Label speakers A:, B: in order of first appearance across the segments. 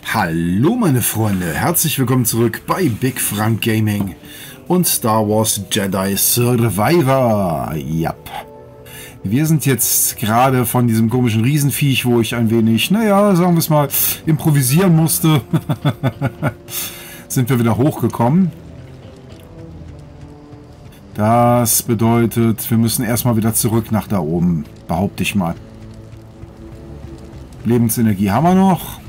A: Hallo meine Freunde, herzlich willkommen zurück bei Big Frank Gaming und Star Wars Jedi Survivor. Yep. Wir sind jetzt gerade von diesem komischen Riesenviech, wo ich ein wenig, naja, sagen wir es mal, improvisieren musste, sind wir wieder hochgekommen. Das bedeutet, wir müssen erstmal wieder zurück nach da oben, behaupte ich mal. Lebensenergie haben wir noch.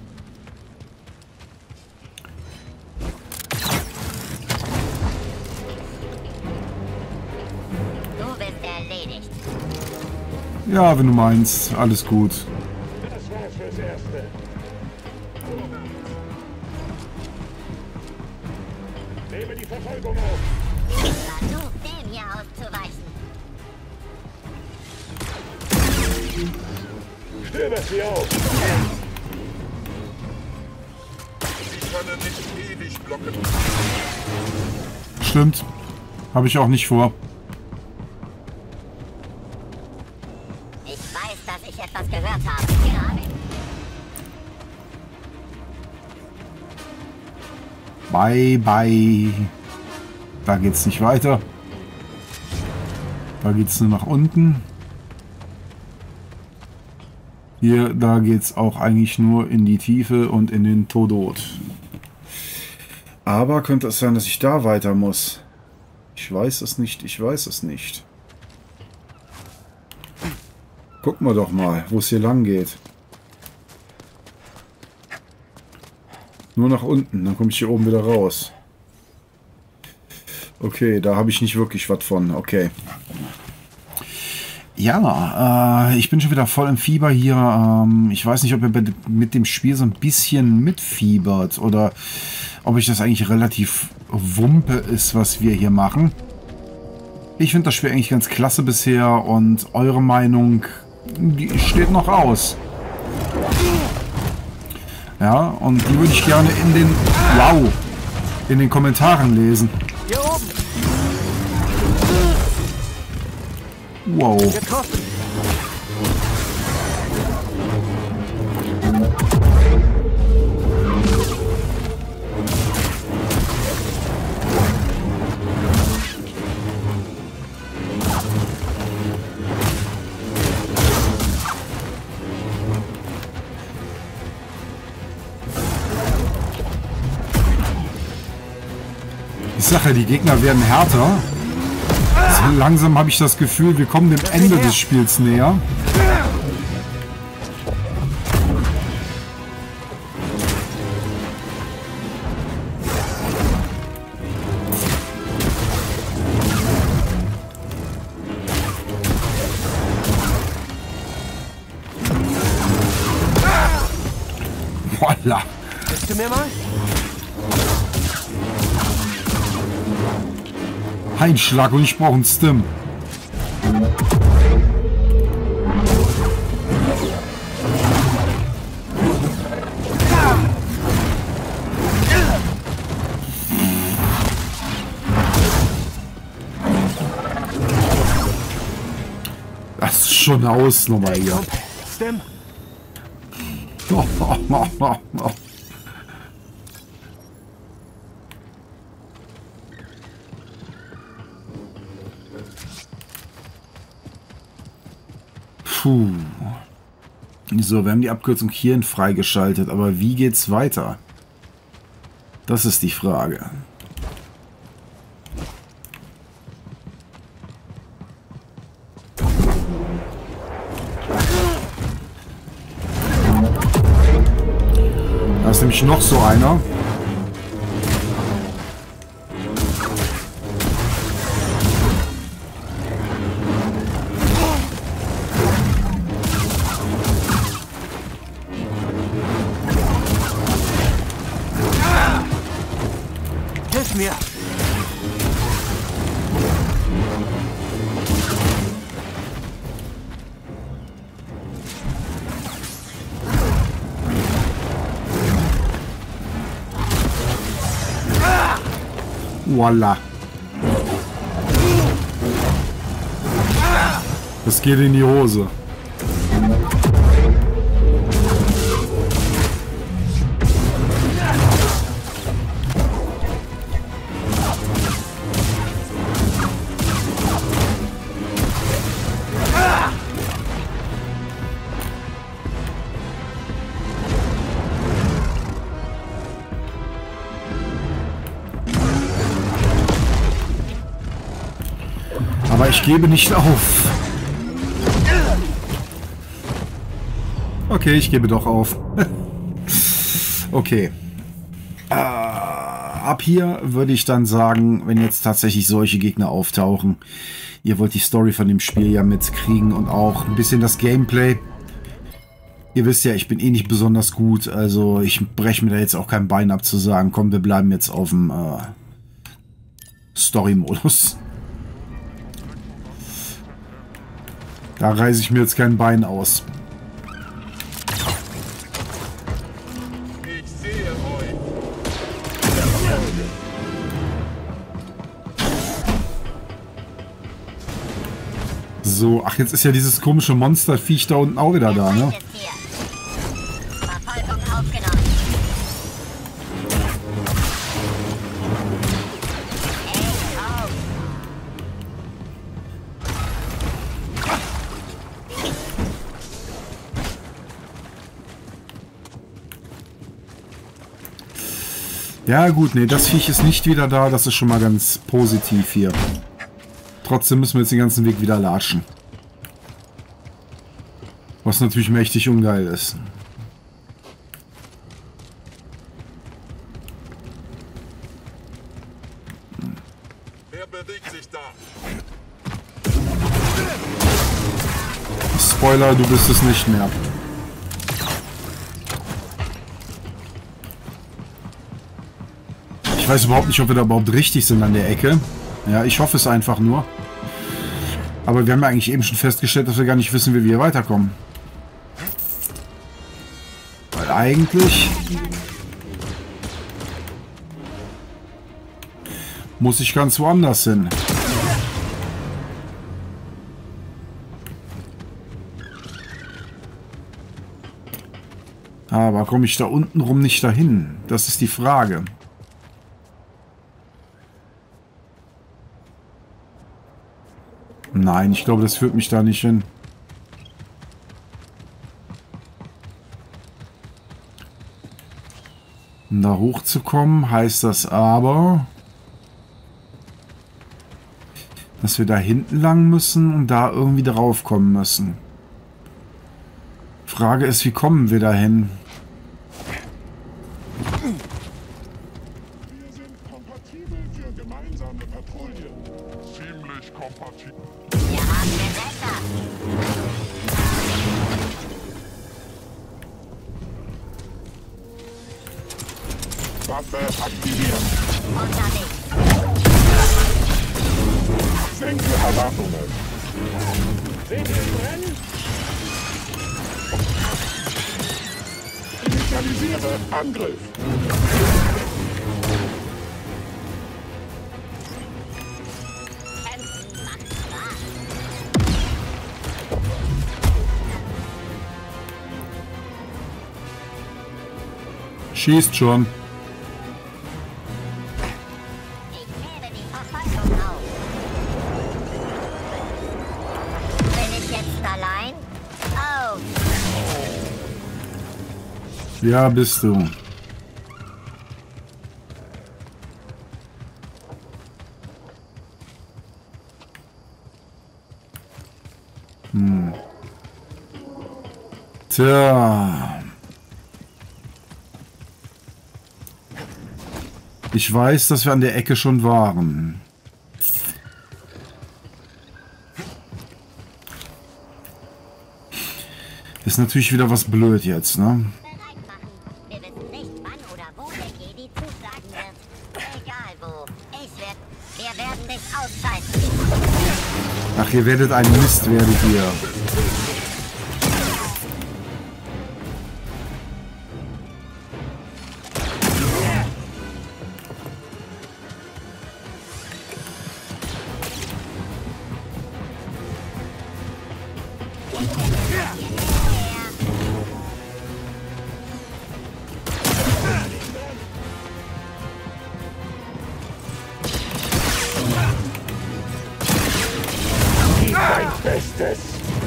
A: Ja, wenn du meinst, alles gut.
B: Das war's fürs Erste. Nehme die Verfolgung auf.
C: Versuch, dem hier auszuweichen.
B: Stöber sie auf.
D: Sie können nicht ewig blocken.
A: Stimmt. Habe ich auch nicht vor.
C: Ich weiß, dass ich etwas gehört habe. Gerade.
A: Bye, bye. Da geht's nicht weiter. Da geht's nur nach unten. Hier, da geht's auch eigentlich nur in die Tiefe und in den Todot. Aber könnte es sein, dass ich da weiter muss? Ich weiß es nicht, ich weiß es nicht. Gucken wir doch mal, wo es hier lang geht. Nur nach unten, dann komme ich hier oben wieder raus. Okay, da habe ich nicht wirklich was von. Okay. Ja, ich bin schon wieder voll im Fieber hier. Ich weiß nicht, ob ihr mit dem Spiel so ein bisschen mitfiebert oder ob ich das eigentlich relativ Wumpe ist, was wir hier machen. Ich finde das Spiel eigentlich ganz klasse bisher und eure Meinung, die steht noch aus. Ja, und die würde ich gerne in den Kommentaren lesen.
E: Hier oben!
A: Wow.
E: Getroffen!
A: Ich sage ja, die Gegner werden härter. So langsam habe ich das Gefühl, wir kommen dem Ende des Spiels näher. Voila.
E: Willst du mir mal?
A: Einschlag und ich brauche einen Stim. Das ist schon eine Ausnummer hier.
E: Stim?
A: Puh. So, wir haben die Abkürzung hierhin freigeschaltet, aber wie geht's weiter? Das ist die Frage. Da ist nämlich noch so einer.
E: Hilf mir!
A: Voila. Das geht in die Hose. Aber ich gebe nicht auf. Okay, ich gebe doch auf. Okay. Ab hier würde ich dann sagen, wenn jetzt tatsächlich solche Gegner auftauchen, ihr wollt die Story von dem Spiel ja mitkriegen und auch ein bisschen das Gameplay. Ihr wisst ja, ich bin eh nicht besonders gut, also ich breche mir da jetzt auch kein Bein ab zu sagen, komm, wir bleiben jetzt auf dem Story-Modus. Da reiße ich mir jetzt kein Bein aus.
D: Ich sehe euch.
A: So, ach, jetzt ist ja dieses komische Monsterviech da unten auch wieder da, ne?
C: Feind ist hier. Verfolgung aufgenommen. Ey, auf!
A: Ja gut, nee, das Viech ist nicht wieder da, das ist schon mal ganz positiv hier. Trotzdem müssen wir jetzt den ganzen Weg wieder latschen. Was natürlich mächtig ungeil ist.
D: Wer bewegt sich da?
A: Spoiler, du bist es nicht mehr. Ich weiß überhaupt nicht, ob wir da überhaupt richtig sind an der Ecke. Ja, ich hoffe es einfach nur. Aber wir haben ja eigentlich eben schon festgestellt, dass wir gar nicht wissen, wie wir hier weiterkommen. Weil eigentlich muss ich ganz woanders hin. Aber komme ich da unten rum nicht dahin? Das ist die Frage. Nein, ich glaube, das führt mich da nicht hin. Um da hochzukommen, heißt das aber, dass wir da hinten lang müssen und da irgendwie drauf kommen müssen. Frage ist, wie kommen wir da hin?
B: Wir sind kompatibel für gemeinsame Patrouillen.
D: Ziemlich kompatibel.
C: Wir haben Gewässer.
B: Waffe aktiviert.
C: Unterwegs.
B: Senke Erwartungen. Seht ihr ihn brennen? Initialisiere Angriff.
C: Kämpfen macht Spaß.
A: Schießt schon.
C: Ich nehme die Verfolgung auf. Bin ich jetzt allein? Oh,
A: Ja, bist du. Tja. Ich weiß, dass wir an der Ecke schon waren. Ist natürlich wieder was blöd jetzt, ne?
C: bereit machen. Wir wissen nicht, wann oder wo der Jedi zuschlagen wird. Egal wo. Wir werden dich ausschalten.
A: Ach, ihr werdet ein Mist, werdet ihr.
B: Dein Bestes.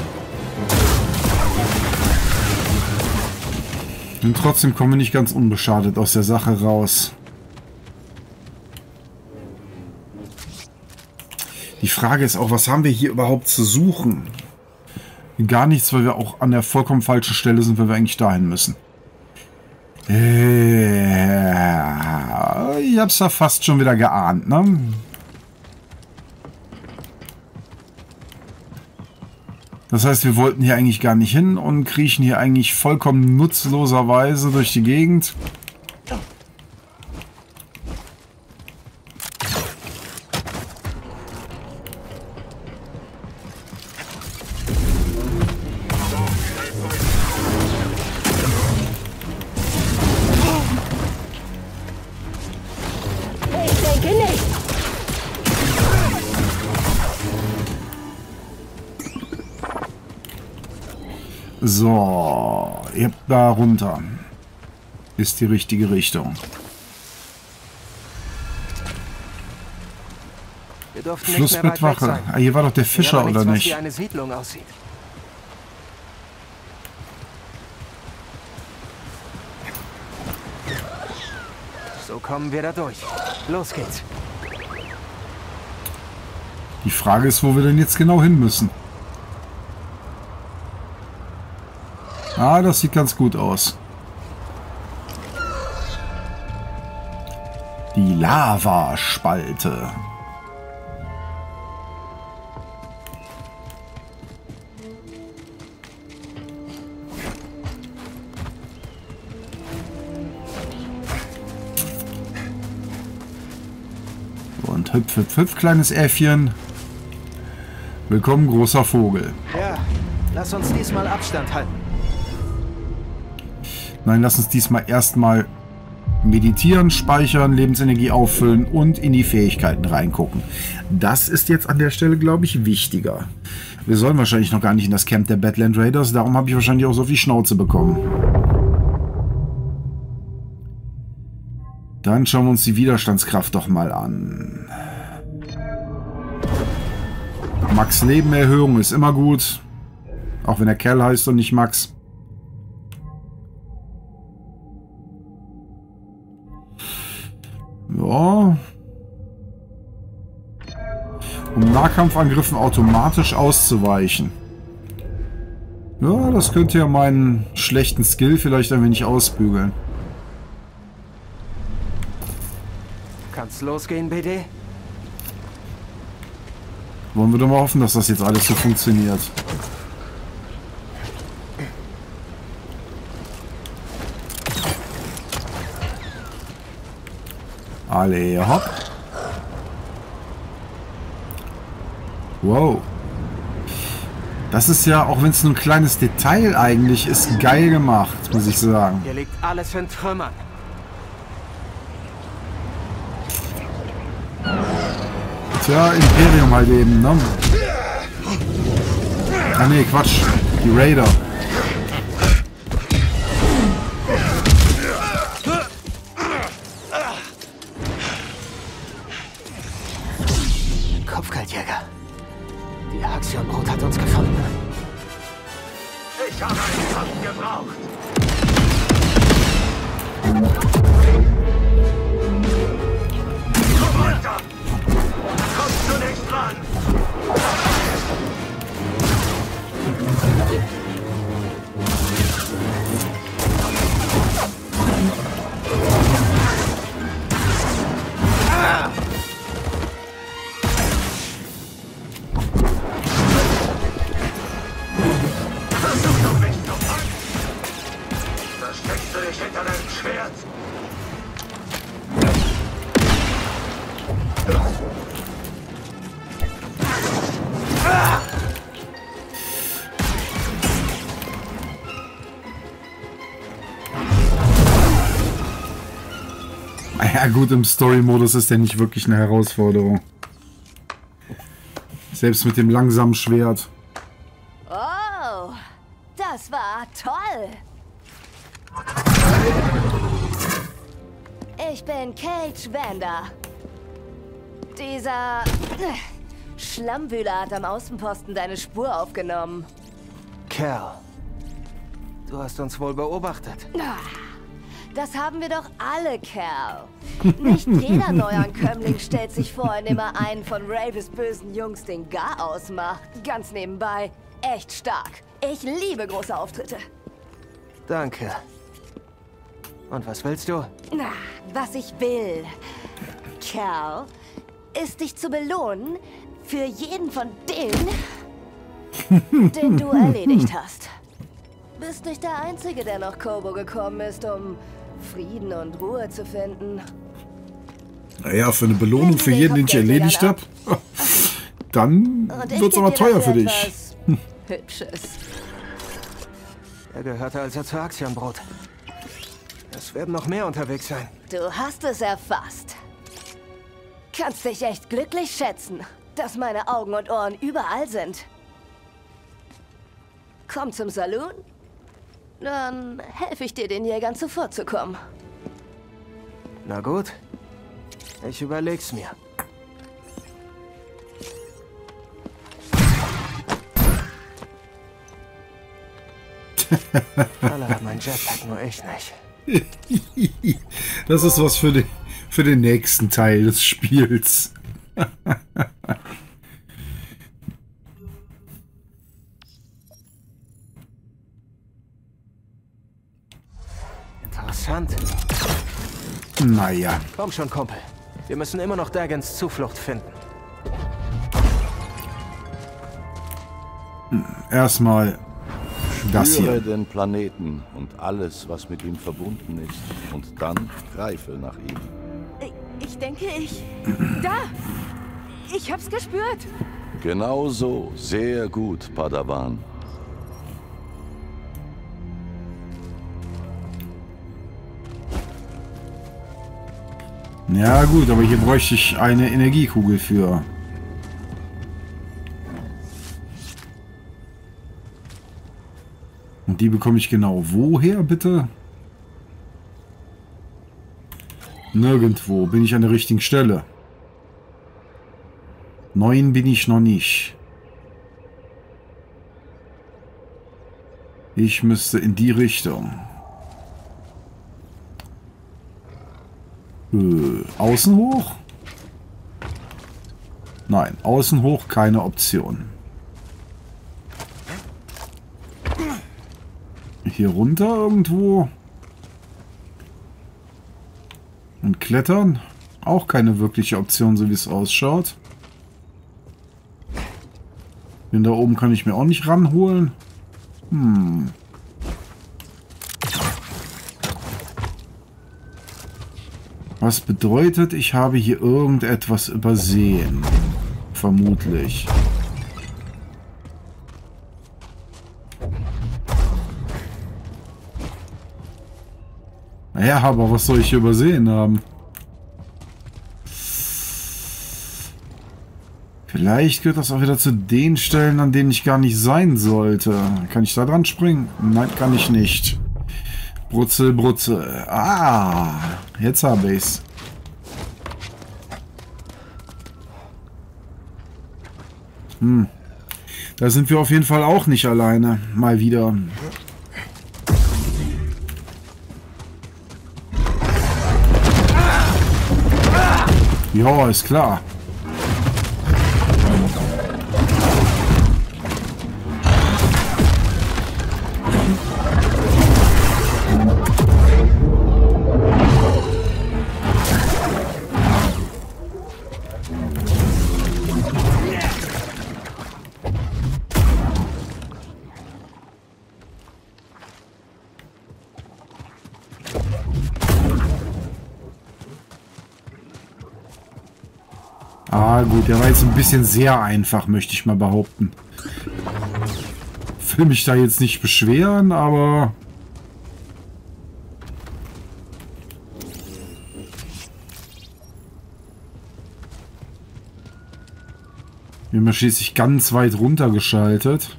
A: Und trotzdem kommen wir nicht ganz unbeschadet aus der Sache raus. Die Frage ist auch, was haben wir hier überhaupt zu suchen? Gar nichts, weil wir auch an der vollkommen falschen Stelle sind, weil wir eigentlich dahin müssen. Ich hab's ja fast schon wieder geahnt, ne? Das heißt, wir wollten hier eigentlich gar nicht hin und kriechen hier eigentlich vollkommen nutzloserweise durch die Gegend. So, ihr habt da runter. Ist die richtige Richtung.
E: Wir durften nicht mehr weit weg
A: Flussbettwache.
E: sein.
A: Ah, hier war doch der Fischer,
E: aber
A: oder
E: nichts, was
A: nicht?
E: wie eine Siedlung aussieht. So kommen wir da durch. Los geht's.
A: Die Frage ist, wo wir denn jetzt genau hin müssen. Ah, das sieht ganz gut aus. Die Lavaspalte. Und hüpf, hüpf, hüpf, kleines Äffchen. Willkommen, großer Vogel.
E: Ja, lass uns diesmal Abstand halten.
A: Nein, lass uns diesmal erstmal meditieren, speichern, Lebensenergie auffüllen und in die Fähigkeiten reingucken. Das ist jetzt an der Stelle, glaube ich, wichtiger. Wir sollen wahrscheinlich noch gar nicht in das Camp der Badland Raiders, darum habe ich wahrscheinlich auch so viel Schnauze bekommen. Dann schauen wir uns die Widerstandskraft doch mal an. Max Lebenerhöhung ist immer gut. Auch wenn der Kerl heißt und nicht Max. Ja. Um Nahkampfangriffen automatisch auszuweichen. Ja, das könnte ja meinen schlechten Skill vielleicht ein wenig ausbügeln.
E: Kann's losgehen, BD?
A: Wollen wir doch mal hoffen, dass das jetzt alles so funktioniert. Alle hopp. Wow. Das ist ja, auch wenn es nur ein kleines Detail eigentlich ist, geil gemacht, muss ich sagen.
E: Hier liegt alles in Trümmern.
A: Tja, Imperium halt eben, ne? Ah ne, Quatsch. Die Raider.
E: Kopfgeldjäger. Die Haxion-Brut hat uns gefunden.
D: Ich habe einen Kampf gebraucht. Komm weiter! Kommst du nicht dran? Versuch doch mich zu fangen! Versteckst du dich hinter deinem Schwert?
A: Ja gut, im Story-Modus ist der nicht wirklich eine Herausforderung. Selbst mit dem langsamen Schwert.
F: Oh, das war toll. Ich bin Cage Vander. Dieser Schlammwühler hat am Außenposten deine Spur aufgenommen.
E: Kerl, du hast uns wohl beobachtet.
F: Das haben wir doch alle, Kerl. Nicht jeder Neuankömmling stellt sich vor, indem er einen von Raves bösen Jungs den Garaus macht. Ganz nebenbei, echt stark. Ich liebe große Auftritte.
E: Danke. Und was willst du?
F: Na, was ich will, Kerl, ist dich zu belohnen für jeden von denen, den du erledigt hast. Bist nicht der Einzige, der nach Kobo gekommen ist, um Frieden und Ruhe zu finden.
A: Naja, für eine Belohnung für jeden, den ich erledigt habe, dann wird's aber teuer für dich.
F: Hübsches.
E: Er gehörte also zur Aktienbrot. Es werden noch mehr unterwegs sein.
F: Du hast es erfasst. Kannst dich echt glücklich schätzen, dass meine Augen und Ohren überall sind. Komm zum Saloon, dann helfe ich dir, den Jägern zuvorzukommen.
E: Na gut, ich überleg's mir. Alle hat mein Jetpack, nur ich nicht.
A: Das ist was für den nächsten Teil des Spiels.
E: Interessant.
A: Naja.
E: Komm schon, Kumpel. Wir müssen immer noch Dagans Zuflucht finden.
A: Erstmal das
G: Spüre
A: hier.
G: den Planeten und alles, was mit ihm verbunden ist. Und dann greife nach ihm.
F: Ich denke, Da! Ich hab's gespürt.
G: Genau so. Sehr gut, Padawan.
A: Ja gut, aber hier bräuchte ich eine Energiekugel für. Und die bekomme ich genau woher, bitte? Nirgendwo. Bin ich an der richtigen Stelle? 9 bin ich noch nicht. Ich müsste in die Richtung. Außen hoch? Nein, außen hoch keine Option. Hier runter irgendwo? Und klettern? Auch keine wirkliche Option, so wie es ausschaut. Den da oben kann ich mir auch nicht ranholen. Was bedeutet, ich habe hier irgendetwas übersehen? Vermutlich. Naja, aber was soll ich hier übersehen haben? Vielleicht gehört das auch wieder zu den Stellen, an denen ich gar nicht sein sollte. Kann ich da dran springen? Nein, kann ich nicht. Brutzel, Brutzel. Ah, jetzt habe ich's. Da sind wir auf jeden Fall auch nicht alleine. Mal wieder. Ja, ist klar. Ah gut, der war jetzt ein bisschen sehr einfach, möchte ich mal behaupten. Ich will mich da jetzt nicht beschweren, aber... Wir haben schließlich ganz weit runter geschaltet.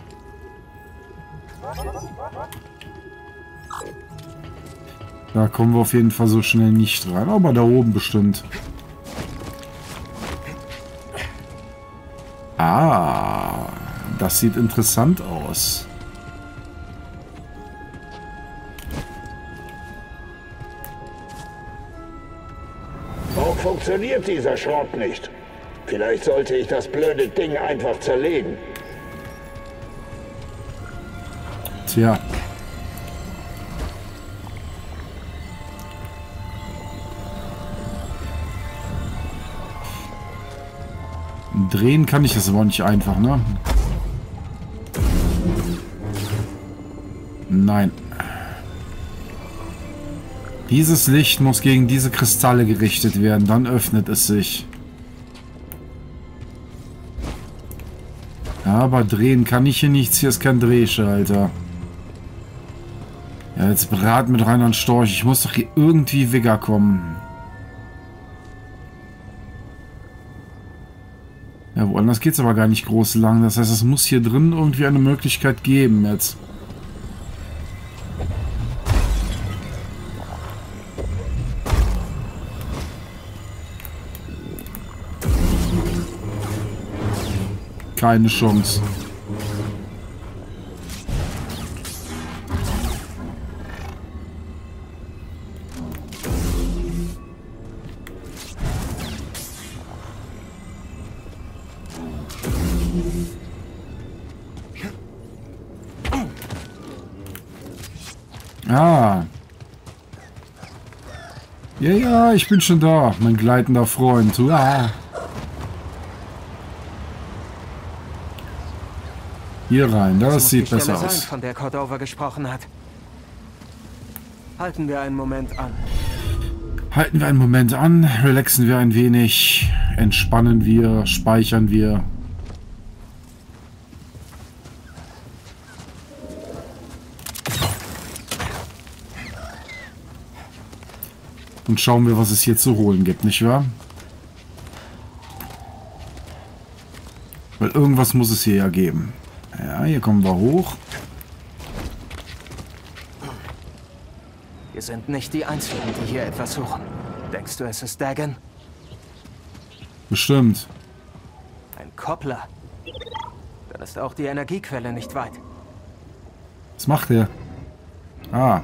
A: Da kommen wir auf jeden Fall so schnell nicht rein, aber da oben bestimmt. Ah, das sieht interessant aus.
B: funktioniert dieser Schrott nicht. Vielleicht sollte ich das blöde Ding einfach zerlegen.
A: Tja. Drehen kann ich das aber nicht einfach, ne? Nein. Dieses Licht muss gegen diese Kristalle gerichtet werden, dann öffnet es sich. Ja, aber drehen kann ich hier nichts, hier ist kein Drehschalter. Ja, jetzt Brat mit Reinhard Storch, ich muss doch hier irgendwie wegkommen. Ja, woanders geht es aber gar nicht groß lang. Das heißt, es muss hier drin irgendwie eine Möglichkeit geben jetzt. Keine Chance. Ah. Ja, ich bin schon da, mein gleitender Freund. Ah. Hier rein, das sieht besser aus.
E: Von der Cordova gesprochen hat. Halten wir einen Moment an.
A: Halten wir einen Moment an, relaxen wir ein wenig, entspannen wir, speichern wir. Und schauen wir, was es hier zu holen gibt, nicht wahr? Weil irgendwas muss es hier ja geben. Ja, hier kommen wir hoch.
E: Wir sind nicht die Einzigen, die hier etwas suchen. Denkst du, es ist Dagon?
A: Bestimmt.
E: Ein Koppler. Dann ist auch die Energiequelle nicht weit.
A: Was macht er? Ah.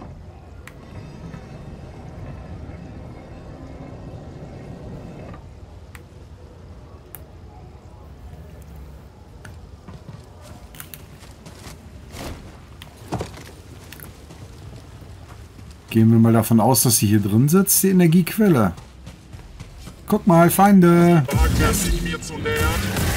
A: Gehen wir mal davon aus, dass sie hier drin sitzt, die Energiequelle. Guck mal, Feinde.
D: Wagt es, sich mir zu nähern?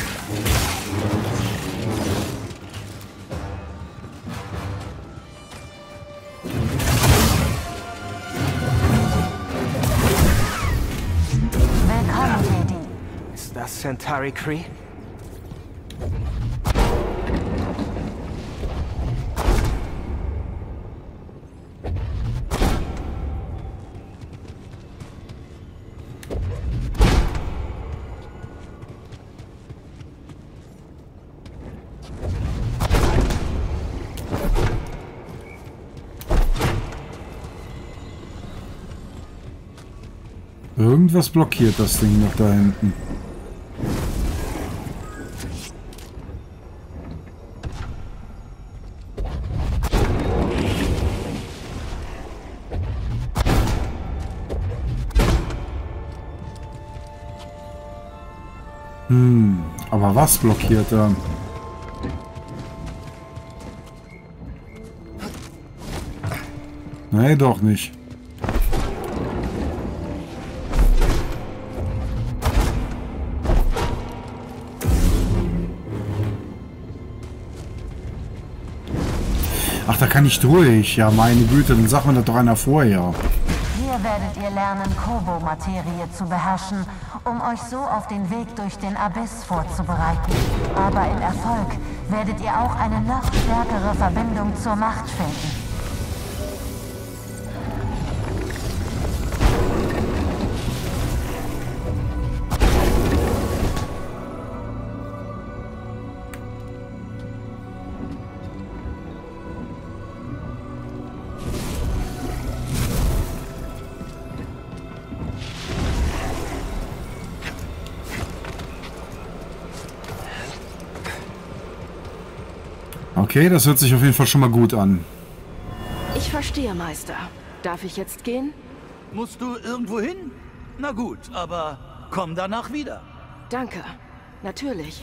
C: Willkommen, Lady.
E: Ist das Centauri Cree?
A: Irgendwas blockiert das Ding noch da hinten. Aber was blockiert da? Nee, doch nicht. Ach, da kann ich durch. Ja, meine Güte, dann sagt man das doch einer vorher.
C: Hier werdet ihr lernen, Kobo-Materie zu beherrschen, um euch so auf den Weg durch den Abyss vorzubereiten. Aber im Erfolg werdet ihr auch eine noch stärkere Verbindung zur Macht finden.
A: Okay, das hört sich auf jeden Fall schon mal gut an.
F: Ich verstehe, Meister. Darf ich jetzt gehen?
H: Musst du irgendwo hin? Na gut, aber komm danach wieder.
F: Danke. Natürlich.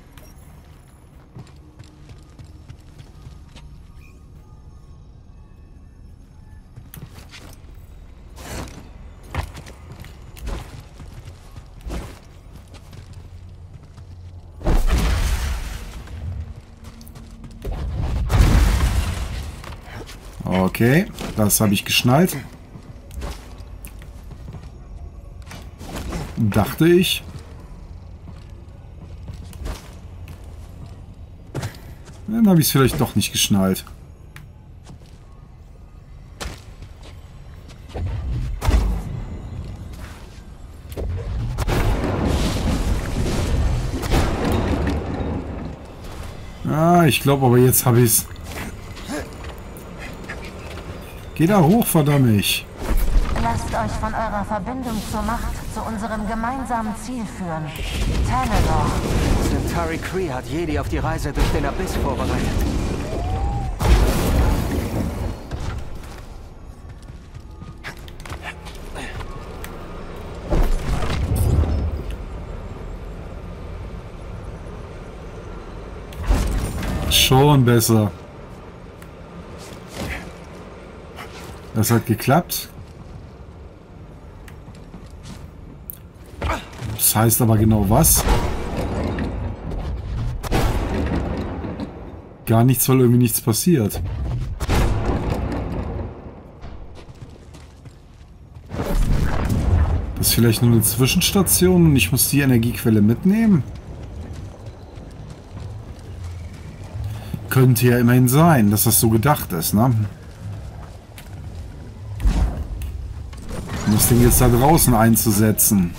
A: Okay, das habe ich geschnallt. Dachte ich. Dann habe ich es vielleicht doch nicht geschnallt. Ah, ich glaube aber jetzt habe ich es. Geh da hoch, verdammt.
C: Lasst euch von eurer Verbindung zur Macht zu unserem gemeinsamen Ziel führen. Tanalorr.
E: Centauri Khri hat Jedi auf die Reise durch den Abyss vorbereitet.
A: Schon besser. Das hat geklappt. Das heißt aber genau was? Gar nichts, weil irgendwie nichts passiert. Das ist vielleicht nur eine Zwischenstation und ich muss die Energiequelle mitnehmen? Könnte ja immerhin sein, dass das so gedacht ist, ne? Um das Ding jetzt da draußen einzusetzen.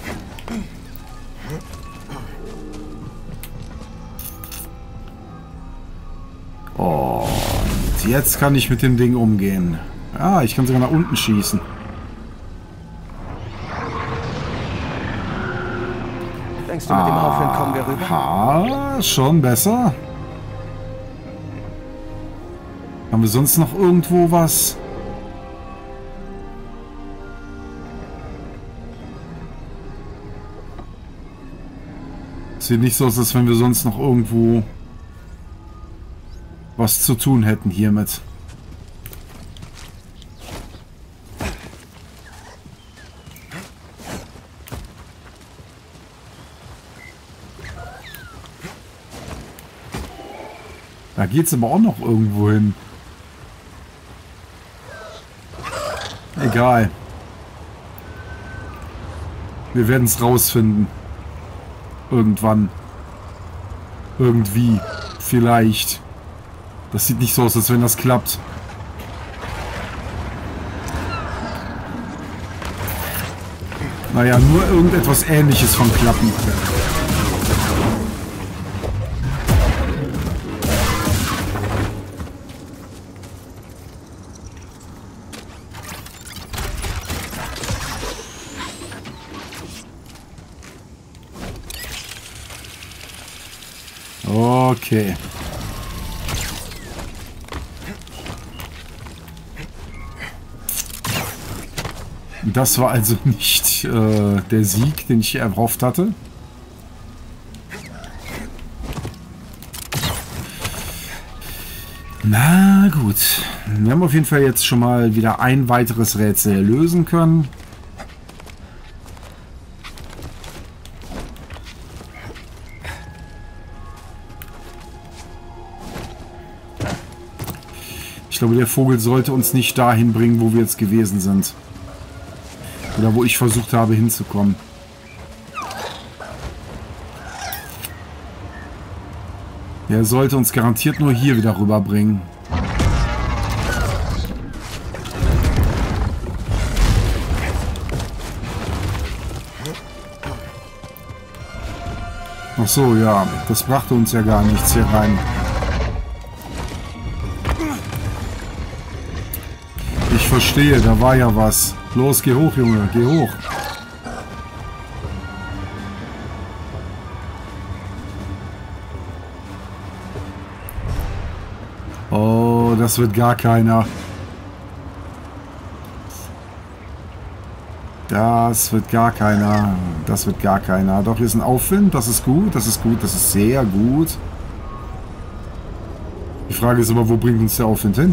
A: Und jetzt kann ich mit dem Ding umgehen. Ah, ich kann sogar nach unten schießen.
E: Denkst du, mit dem Aufwind kommen wir rüber?
A: Ah, schon besser. Haben wir sonst noch irgendwo was? Sieht nicht so aus, als wenn wir sonst noch irgendwo was zu tun hätten hiermit. Da geht's aber auch noch irgendwo hin. Egal. Wir werden es rausfinden. Irgendwann. Irgendwie. Vielleicht. Das sieht nicht so aus, als wenn das klappt. Naja, nur irgendetwas Ähnliches von Klappen. Okay. Das war also nicht der Sieg, den ich erhofft hatte. Na gut. Wir haben auf jeden Fall jetzt schon mal wieder ein weiteres Rätsel lösen können. Ich glaube, der Vogel sollte uns nicht dahin bringen, wo wir jetzt gewesen sind. Oder wo ich versucht habe hinzukommen. Der sollte uns garantiert nur hier wieder rüberbringen. Ach so, ja. Das brachte uns ja gar nichts hier rein. Ich verstehe, da war ja was. Los, geh hoch, Junge, geh hoch. Oh, das wird gar keiner. Das wird gar keiner. Das wird gar keiner. Doch, hier ist ein Aufwind. Das ist gut. Das ist gut. Das ist sehr gut. Die Frage ist aber, wo bringt uns der Aufwind hin?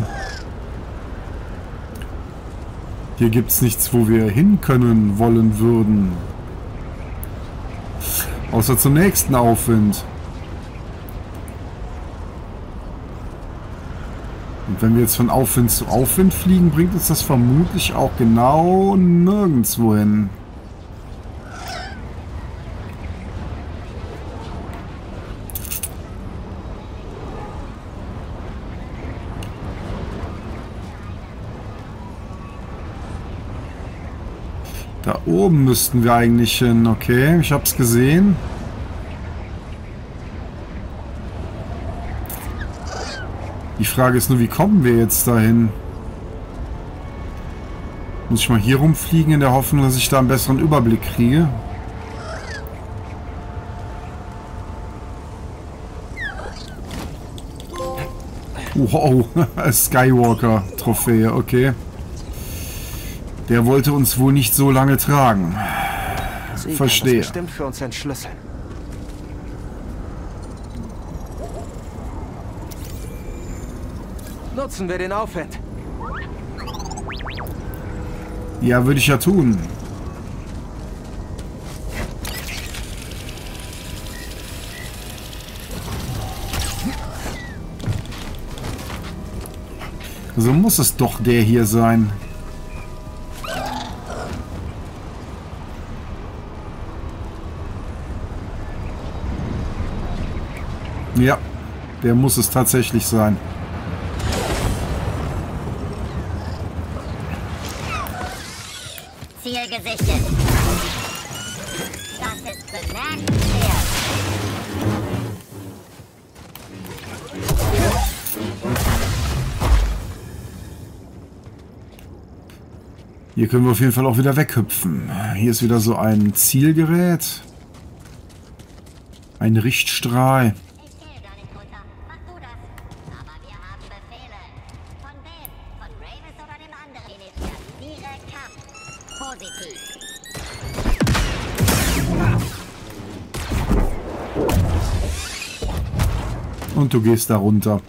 A: Hier gibt es nichts, wo wir hin können, wollen, würden. Außer zum nächsten Aufwind. Und wenn wir jetzt von Aufwind zu Aufwind fliegen, bringt uns das vermutlich auch genau nirgendwo hin. Da oben müssten wir eigentlich hin. Okay, ich hab's gesehen. Die Frage ist nur, wie kommen wir jetzt dahin? Muss ich mal hier rumfliegen in der Hoffnung, dass ich da einen besseren Überblick kriege? Wow, Skywalker-Trophäe, okay. Der wollte uns wohl nicht so lange tragen. Verstehe.
E: Das bestimmt für uns entschlüsseln. Nutzen wir den Aufwind.
A: Ja, würde ich ja tun. So muss es doch der hier sein. Ja, der muss es tatsächlich sein.
I: Ziel gesichtet. Das ist bemerkenswert.
A: Hier können wir auf jeden Fall auch wieder weghüpfen. Hier ist wieder so ein Zielgerät. Ein Richtstrahl. Und du gehst da runter.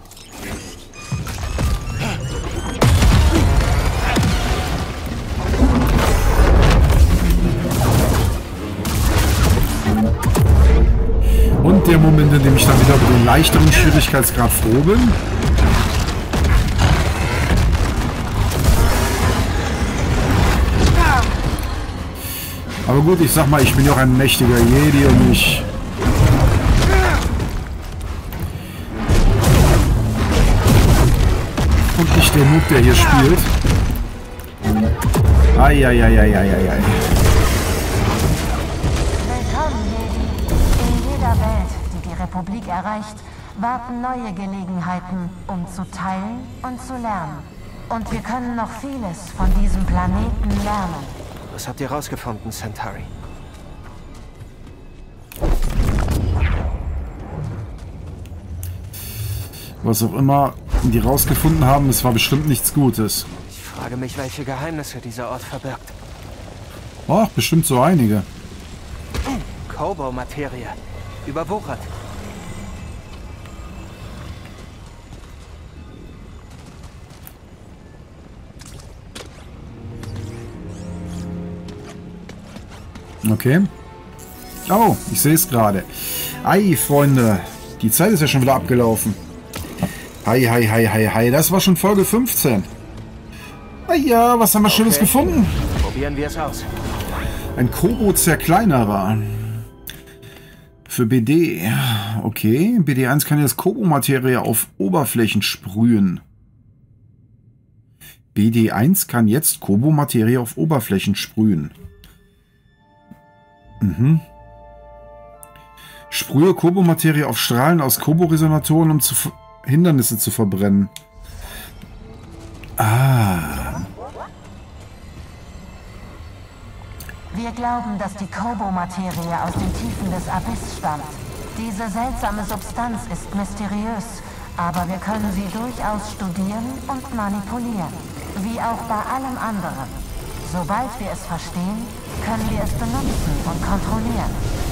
A: Und der Moment, in dem ich dann wieder über den leichteren Schwierigkeitsgrad froh bin. Aber gut, ich sag mal, ich bin ja auch ein mächtiger Jedi und ich... Und nicht der Noob, der hier spielt. Eieieiei.
C: Willkommen, Jedi. In jeder Welt, die die Republik erreicht, warten neue Gelegenheiten, um zu teilen und zu lernen. Und wir können noch vieles von diesem Planeten lernen.
E: Was habt ihr rausgefunden, Centauri?
A: Was auch immer die rausgefunden haben, es war bestimmt nichts Gutes.
E: Ich frage mich, welche Geheimnisse dieser Ort verbirgt.
A: Oh, bestimmt so einige.
E: Kobo-Materie. Überwuchert.
A: Okay. Oh, ich sehe es gerade. Ei, Freunde. Die Zeit ist ja schon wieder abgelaufen. Hi. Das war schon Folge 15. Ah ja, was haben wir Schönes gefunden?
E: Probieren wir es aus.
A: Ein Kobo-Zerkleinerer. Für BD. Okay. BD1 kann jetzt Kobo-Materie auf Oberflächen sprühen. BD1 kann jetzt Kobo-Materie auf Oberflächen sprühen. Sprühe Kobo-Materie auf Strahlen aus Kobo-Resonatoren, um Hindernisse zu verbrennen. Ah.
C: Wir glauben, dass die Kobo-Materie aus den Tiefen des Abyss stammt. Diese seltsame Substanz ist mysteriös, aber wir können sie durchaus studieren und manipulieren. Wie auch bei allem anderen. Sobald wir es verstehen, können wir es benutzen und kontrollieren.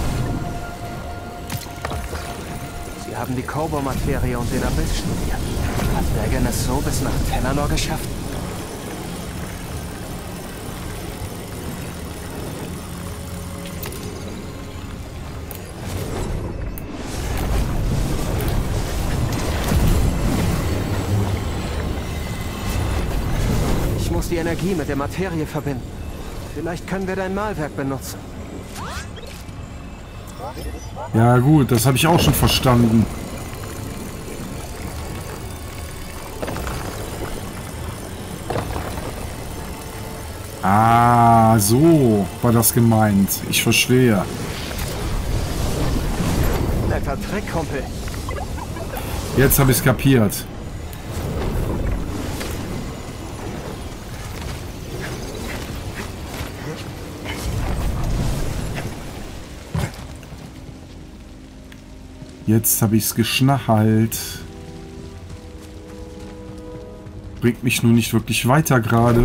E: Sie haben die Kobo-Materie und den Abyss studiert. Hat Dagan es so bis nach Telanor geschafft? Ich muss die Energie mit der Materie verbinden. Vielleicht können wir dein Malwerk benutzen.
A: Ja gut, das habe ich auch schon verstanden. Ah, so war das gemeint. Ich verstehe.
E: Netter Trick, Kumpel.
A: Jetzt habe ich es kapiert. Jetzt habe ich es geschnallt. Bringt mich nur nicht wirklich weiter gerade.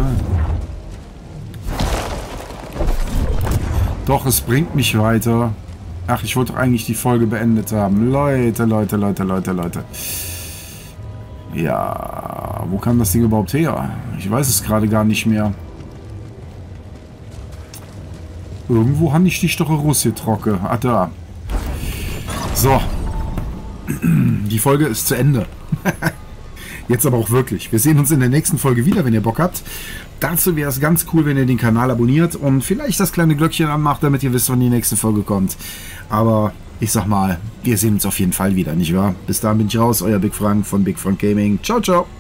A: Doch, es bringt mich weiter. Ach, ich wollte eigentlich die Folge beendet haben. Leute. Ja, wo kam das Ding überhaupt her? Ich weiß es gerade gar nicht mehr. Irgendwo habe ich die Stocherus trocke. Ah, da. So. Die Folge ist zu Ende. Jetzt aber auch wirklich. Wir sehen uns in der nächsten Folge wieder, wenn ihr Bock habt. Dazu wäre es ganz cool, wenn ihr den Kanal abonniert und vielleicht das kleine Glöckchen anmacht, damit ihr wisst, wann die nächste Folge kommt. Aber ich sag mal, wir sehen uns auf jeden Fall wieder, nicht wahr? Bis dahin bin ich raus, euer Big Frank von Big Frank Gaming. Ciao, ciao.